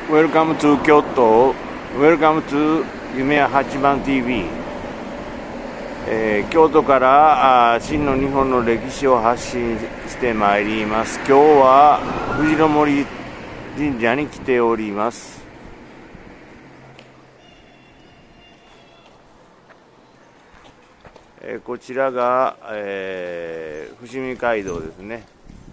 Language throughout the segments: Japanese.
Welcome to 京都 Welcome to 夢屋八幡 TV、京都から真の日本の歴史を発信してまいります。今日は藤の森神社に来ております。こちらが、伏見街道ですね。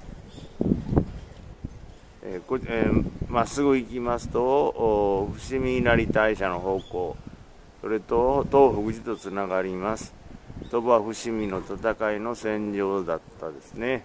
まっすぐ行きますと伏見稲荷大社の方向、それと東福寺とつながります。鳥羽伏見の戦いの戦場だったですね。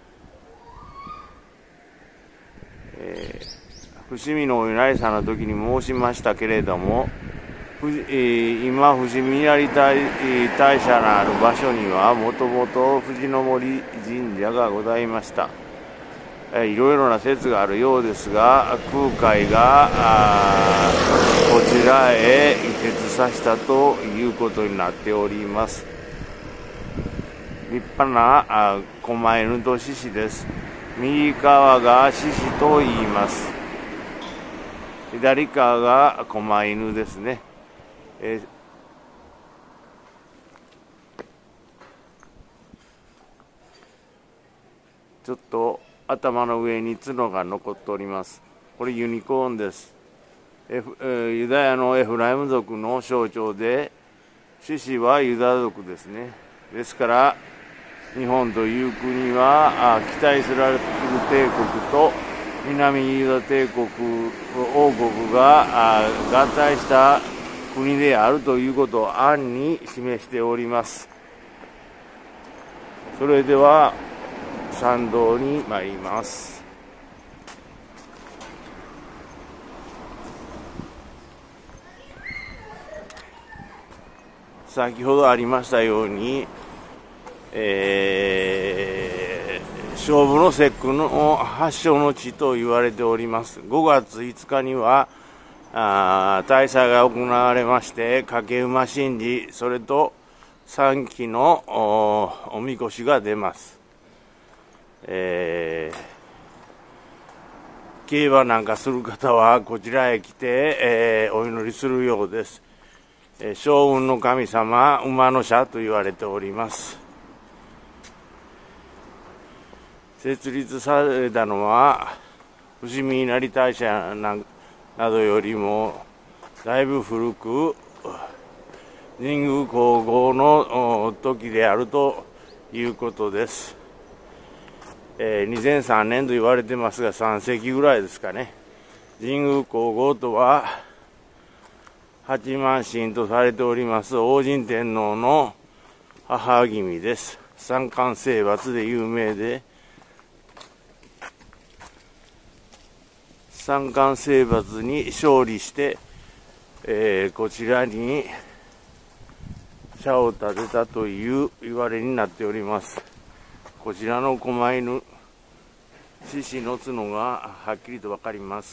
伏見のお稲荷さんの時に申しましたけれども、今伏見稲荷大社のある場所にはもともと藤の森神社がございました。いろいろな説があるようですが、空海がこちらへ移設させたということになっております。立派な狛犬と獅子です。右側が獅子と言います。左側が狛犬ですね。ちょっと頭の上に角が残っております。これユニコーンです。ユダヤのエフライム族の象徴で、獅子はユダ族ですね。ですから日本という国は北イスラエル帝国と南ユダ帝国王国が合体した国であるということを暗に示しております。それでは参道に参ります。先ほどありましたように、勝負の節句の発祥の地と言われております。5月5日には大祭が行われまして、掛馬神事、それと3基のおみこしが出ます。競馬なんかする方はこちらへ来て、お祈りするようです。将軍の神様、馬の社と言われております。設立されたのは伏見稲荷大社などよりもだいぶ古く、神宮皇后の時であるということです。2003年と言われてますが、3世紀ぐらいですかね。神宮皇后とは八幡神とされております王神天皇の母君です。三冠征伐で有名で、三冠征伐に勝利して、こちらに社を建てたという言われになっております。こちらの狛犬、獅子の角がはっきりと分かります。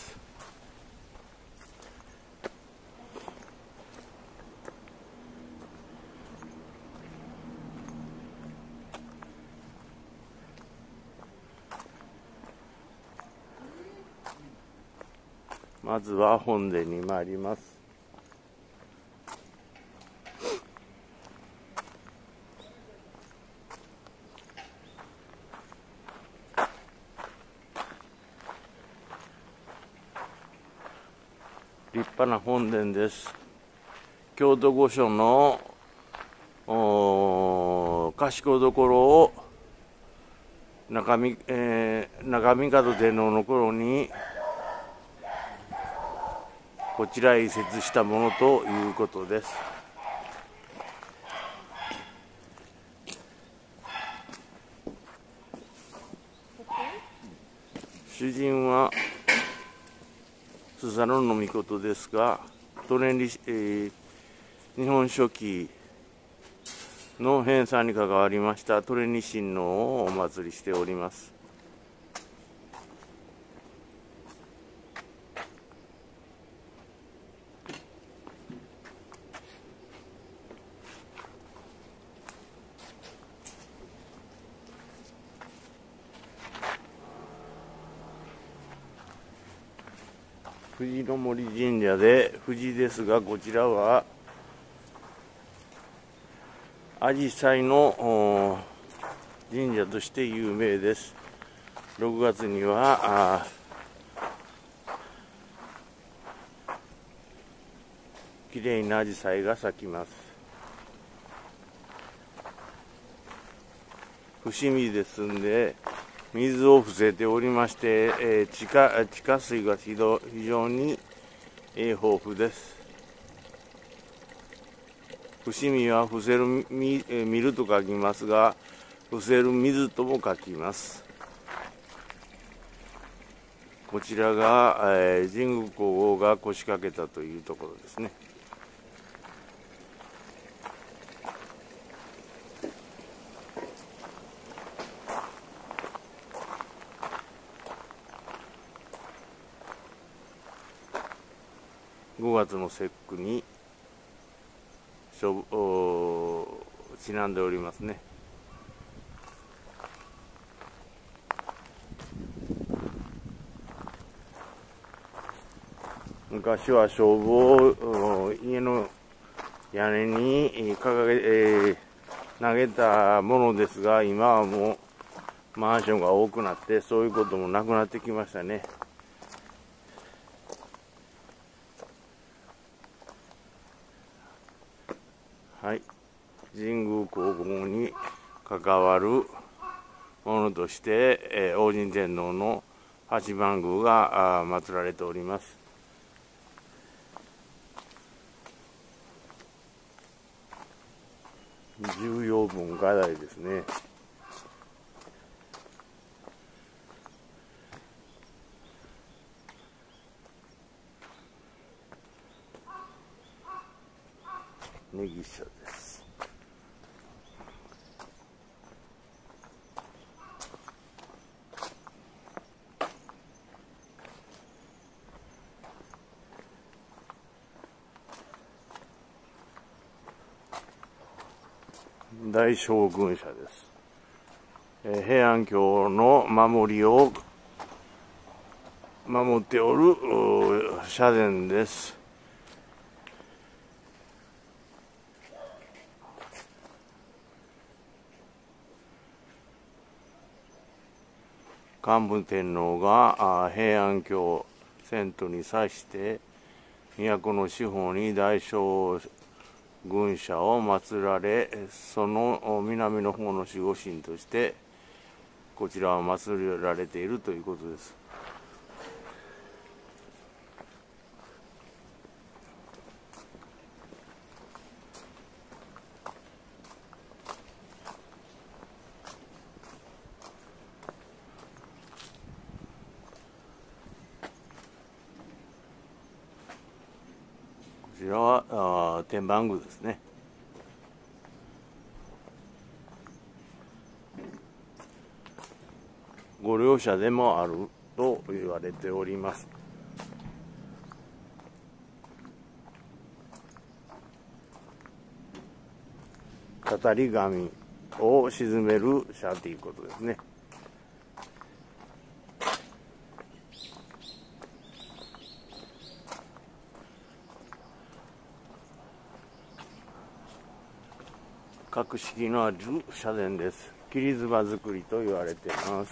まずは本殿に参ります。立派な本殿です。京都御所の賢所を中見門天皇の頃にこちらへ移設したものということです。主人はスサノオノミコトですが、日本書紀の編纂に関わりましたトレニ神王をお祭りしております。 藤の森神社で藤ですが、こちらは紫陽花の神社として有名です。6月にはきれいな紫陽花が咲きます。伏見ですんで水を伏せておりまして、地下水が非常に豊富です。伏見は伏せる見ると書きますが、伏せる水とも書きます。こちらが、神宮皇后が腰掛けたというところですね。5月の節句にちなんでおりますね。昔は消防を家の屋根に投げたものですが、今はもうマンションが多くなってそういうこともなくなってきましたね。はい、神宮皇后に関わるものとして、応神天皇の八幡宮が祀られております。重要文化財ですね。根岸社です。大将軍社です。平安京の守りを守っておる社殿です。桓武天皇が平安京遷都に際して都の四方に大将軍社を祀られ、その南の方の守護神としてこちらは祀られているということです。こちらは天満宮ですね。御陵社でもあると言われております。たたり神を鎮める社ということですね。格式のある社殿です。切妻造りと言われています。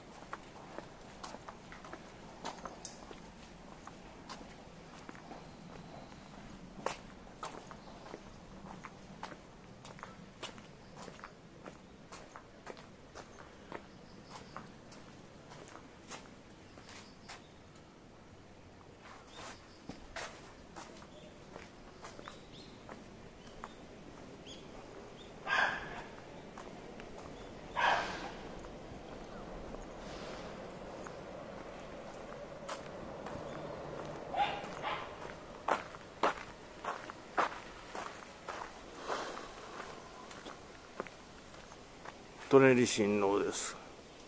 舎人親王です。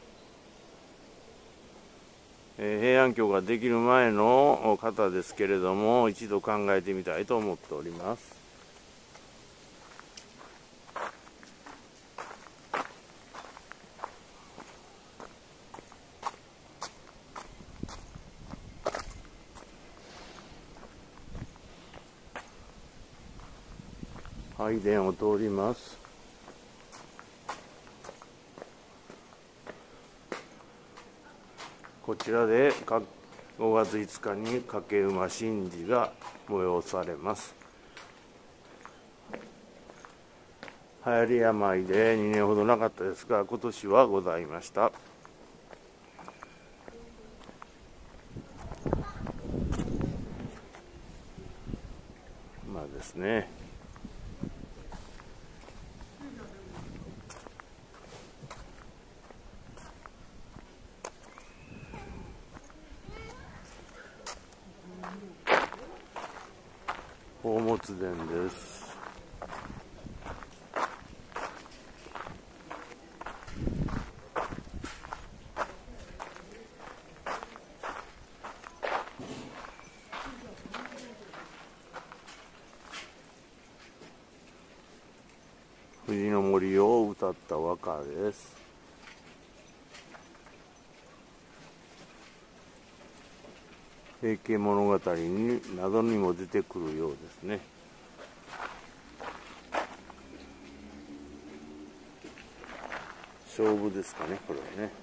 平安京ができる前の方ですけれども、一度考えてみたいと思っております。 拝殿を通ります。こちらで5月5日に掛馬神事が催されます。流行り病で2年ほどなかったですが、今年はございました。まあですね、宝物殿です。藤の森を歌った和歌です。平家物語などにも出てくるようですね。勝負ですかね、これはね。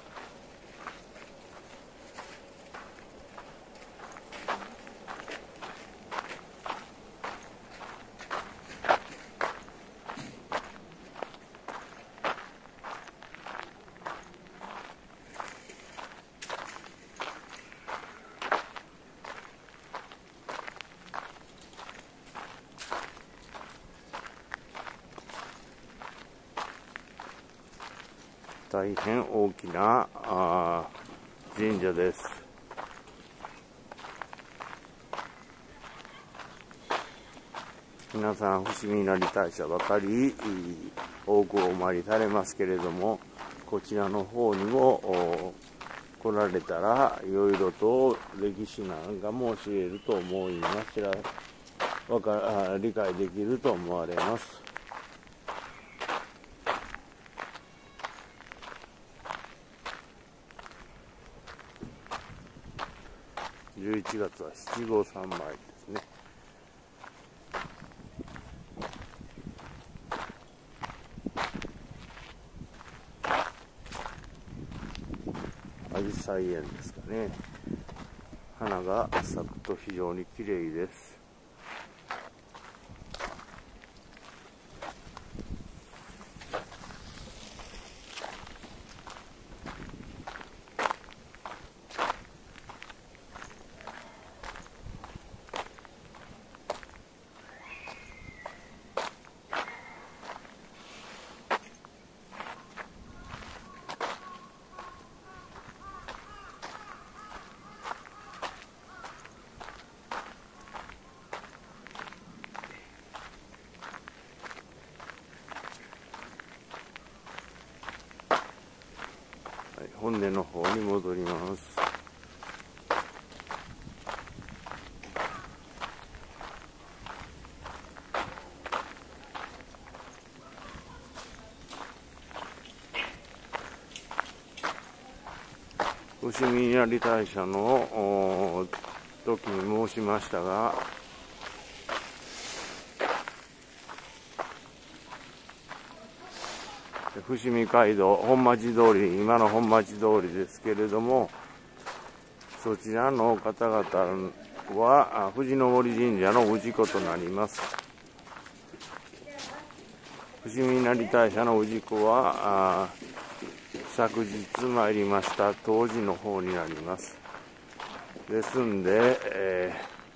大変大きな神社です。皆さん伏見稲荷大社ばかり多くお参りされますけれども、こちらの方にも来られたらいろいろと歴史なんかも知れると思います。理解できると思われます。11月は七五三参りですね。アジサイ園ですかね。花が咲くと非常に綺麗です。本殿の方に戻ります。伏見稲荷大社の時に申しましたが、伏見街道本町通り、今の本町通りですけれども、そちらの方々は藤の森神社の氏子となります。伏見稲荷大社の氏子は昨日参りました当時の方になります。ですんで、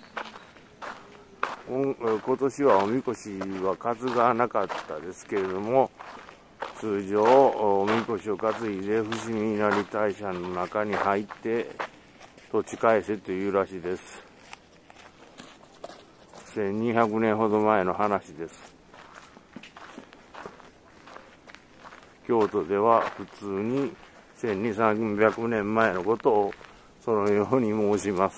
今年はおみこしは数がなかったですけれども、通常おみこしを担いで伏見稲荷大社の中に入って土地返せというらしいです。1200年ほど前の話です。京都では普通に1200、300年前のことをそのように申します。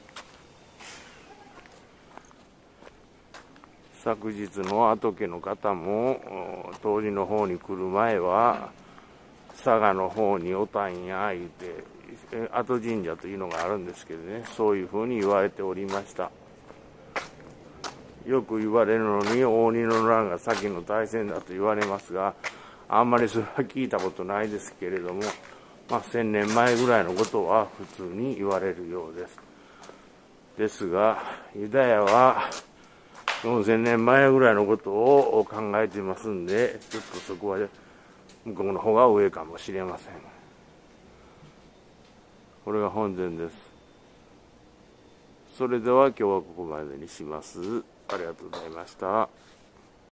昨日の後家の方も当時の方に来る前は佐賀の方におたんや言うて後神社というのがあるんですけどね、そういうふうに言われておりました。 よく言われるのに応仁の乱が先の大戦だと言われますが、あんまりそれは聞いたことないですけれども、1000年前ぐらいのことは普通に言われるようです。ですが、ユダヤは4000年前ぐらいのことを考えていますんで、ちょっとそこは向こうの方が上かもしれません。これが本膳です。それでは今日はここまでにします。ありがとうございました。